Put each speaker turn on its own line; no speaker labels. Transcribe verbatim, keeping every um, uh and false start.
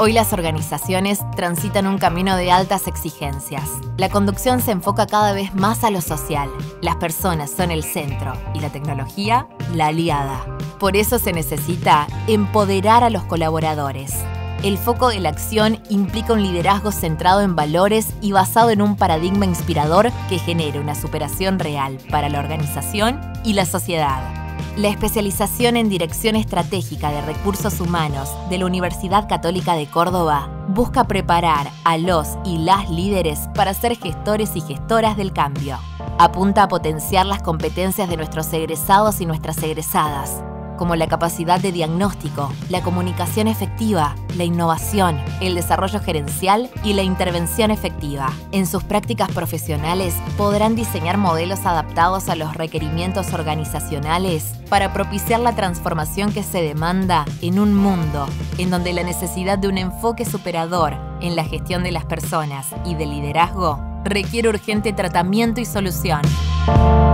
Hoy las organizaciones transitan un camino de altas exigencias. La conducción se enfoca cada vez más a lo social. Las personas son el centro y la tecnología, la aliada. Por eso se necesita empoderar a los colaboradores. El foco de la acción implica un liderazgo centrado en valores y basado en un paradigma inspirador que genere una superación real para la organización y la sociedad. La especialización en Dirección Estratégica de Recursos Humanos de la Universidad Católica de Córdoba busca preparar a los y las líderes para ser gestores y gestoras del cambio. Apunta a potenciar las competencias de nuestros egresados y nuestras egresadas, como la capacidad de diagnóstico, la comunicación efectiva, la innovación, el desarrollo gerencial y la intervención efectiva. En sus prácticas profesionales podrán diseñar modelos adaptados a los requerimientos organizacionales para propiciar la transformación que se demanda en un mundo en donde la necesidad de un enfoque superador en la gestión de las personas y del liderazgo requiere urgente tratamiento y solución.